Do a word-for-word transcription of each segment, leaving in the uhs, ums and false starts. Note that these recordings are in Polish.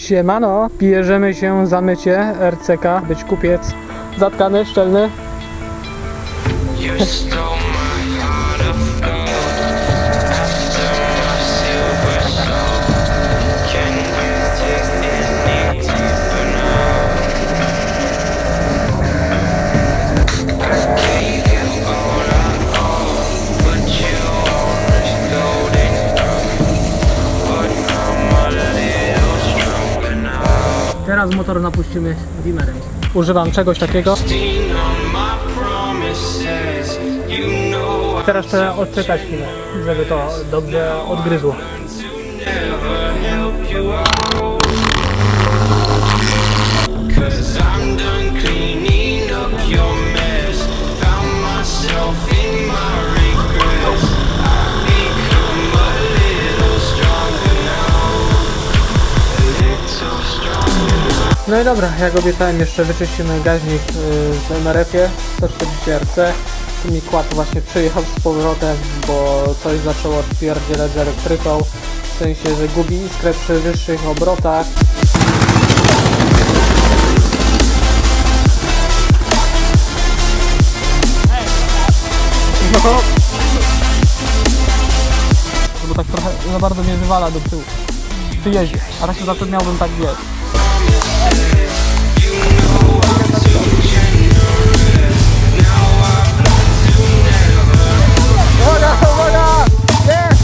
Siemano, bierzemy się za mycie R C K, być kupiec zatkany, szczelny. Teraz motor napuścimy dimmerem. Używam czegoś takiego. Teraz trzeba odczekać chwilę, żeby to dobrze odgryzło. No i dobra, jak obiecałem, jeszcze wyczyścimy gaźnik w M R F-ie sto czterdzieści R C. Tu mi kład właśnie przyjechał z powrotem, bo coś zaczęło odpierdzielać z elektryką. W sensie, że gubi iskrę przy wyższych obrotach. No. Bo tak trochę za bardzo mnie wywala do tyłu przy jeździe, a raczej za to miałbym tak biec. Uwaga, uwaga! Jest!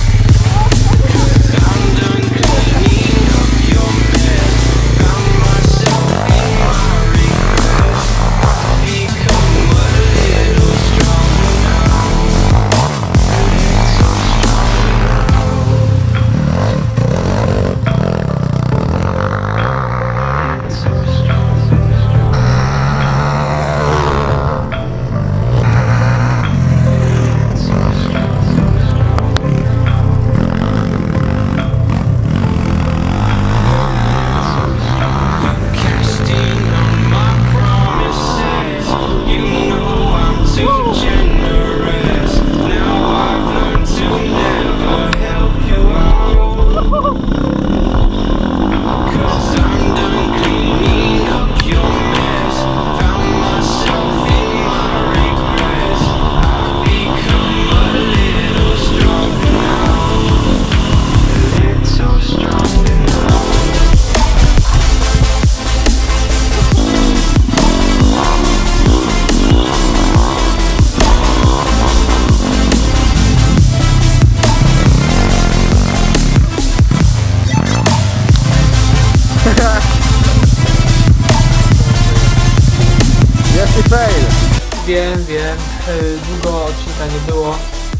Jest fail. Wiem, wiem, długo odcinka nie było,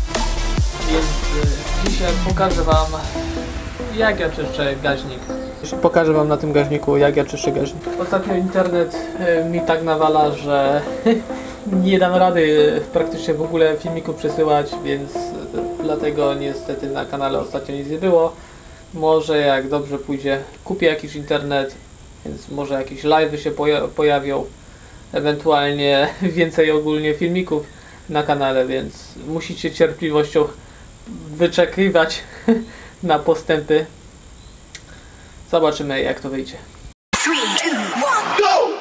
więc dzisiaj pokażę wam, jak ja czyszczę gaźnik. Pokażę wam na tym gaźniku, jak ja czyszczę gaźnik. Ostatnio internet mi tak nawala, że nie dam rady praktycznie w ogóle filmiku przesyłać, więc dlatego niestety na kanale ostatnio nic nie było. Może jak dobrze pójdzie, kupię jakiś internet, więc może jakieś live'y się poja pojawią. Ewentualnie więcej ogólnie filmików na kanale, więc musicie cierpliwością wyczekiwać na postępy. Zobaczymy, jak to wyjdzie. trzy, dwa, jeden, go!